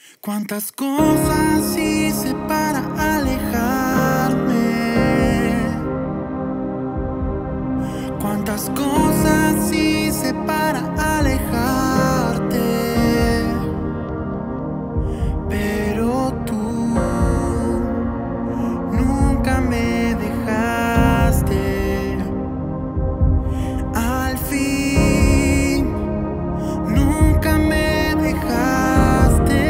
Cuántas cosas hice para alejarme, cuántas cosas hice para alejarte, pero tú nunca me dejaste. Al fin, nunca me dejaste.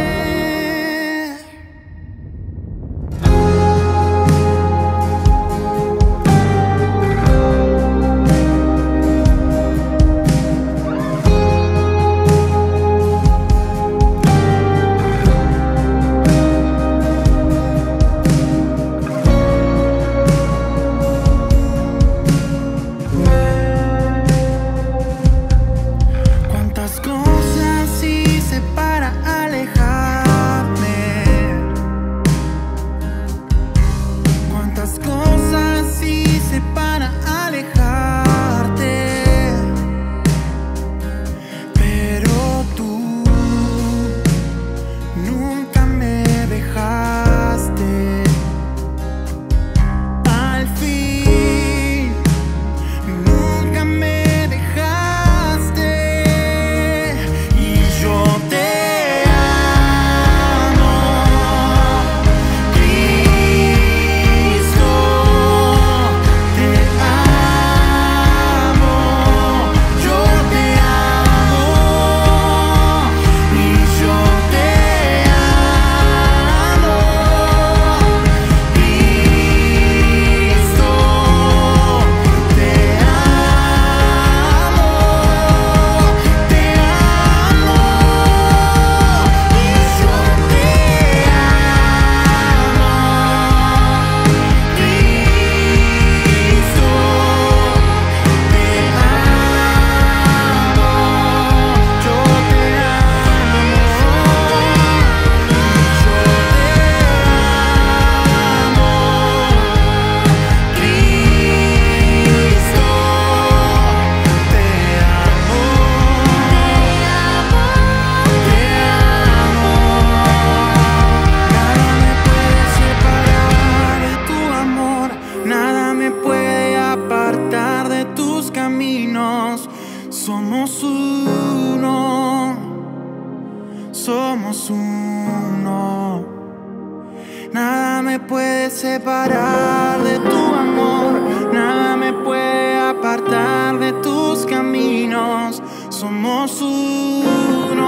Cuántas cosas hice para alejarme, cuántas cosas hice para alejarte, pero tú nunca me dejaste. Al fin, nunca me dejaste. Y yo te amo, Cristo, te amo, yo te amo, y yo te amo, Cristo, te amo, te amo, y yo te amo, Cristo, te amo, yo te amo, Cristo, te amo, te amo. Nada me puede separar de tu amor, nada me puede apartar de tus caminos. Somos uno, somos uno. Nada me puede separar de tu amor, nada me puede apartar de tus caminos. Somos uno.